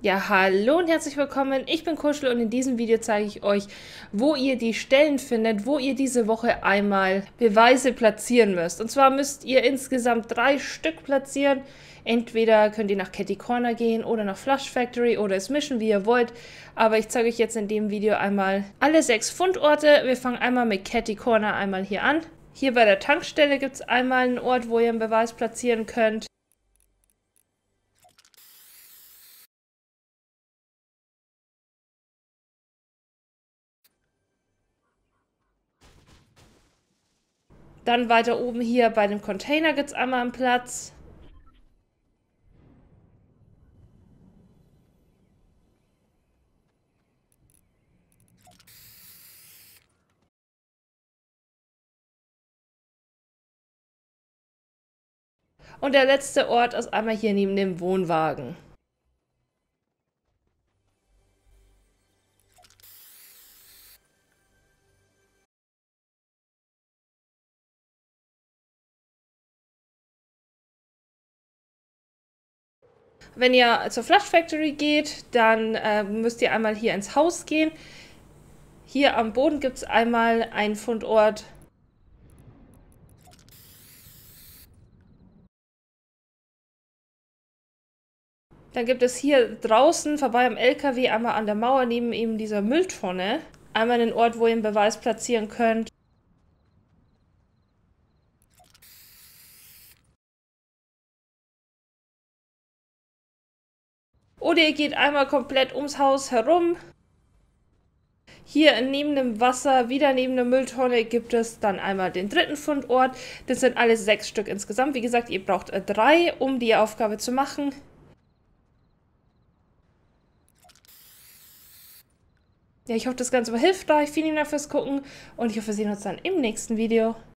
Ja, hallo und herzlich willkommen. Ich bin Kuschel und in diesem Video zeige ich euch, wo ihr die Stellen findet, wo ihr diese Woche einmal Beweise platzieren müsst. Und zwar müsst ihr insgesamt 3 Stück platzieren. Entweder könnt ihr nach Catty Corner gehen oder nach Flush Factory oder es mischen, wie ihr wollt. Aber ich zeige euch jetzt in dem Video einmal alle 6 Fundorte. Wir fangen einmal mit Catty Corner einmal hier an. Hier bei der Tankstelle gibt es einmal einen Ort, wo ihr einen Beweis platzieren könnt. Dann weiter oben hier bei dem Container gibt es einmal einen Platz. Und der letzte Ort ist einmal hier neben dem Wohnwagen. Wenn ihr zur Flush Factory geht, dann müsst ihr einmal hier ins Haus gehen. Hier am Boden gibt es einmal einen Fundort. Dann gibt es hier draußen, vorbei am LKW, einmal an der Mauer neben eben dieser Mülltonne, einmal einen Ort, wo ihr einen Beweis platzieren könnt. Oder ihr geht einmal komplett ums Haus herum. Hier neben dem Wasser, wieder neben der Mülltonne, gibt es dann einmal den dritten Fundort. Das sind alles 6 Stück insgesamt. Wie gesagt, ihr braucht 3, um die Aufgabe zu machen. Ja, ich hoffe, das Ganze war hilfreich. Vielen Dank fürs Gucken und ich hoffe, wir sehen uns dann im nächsten Video.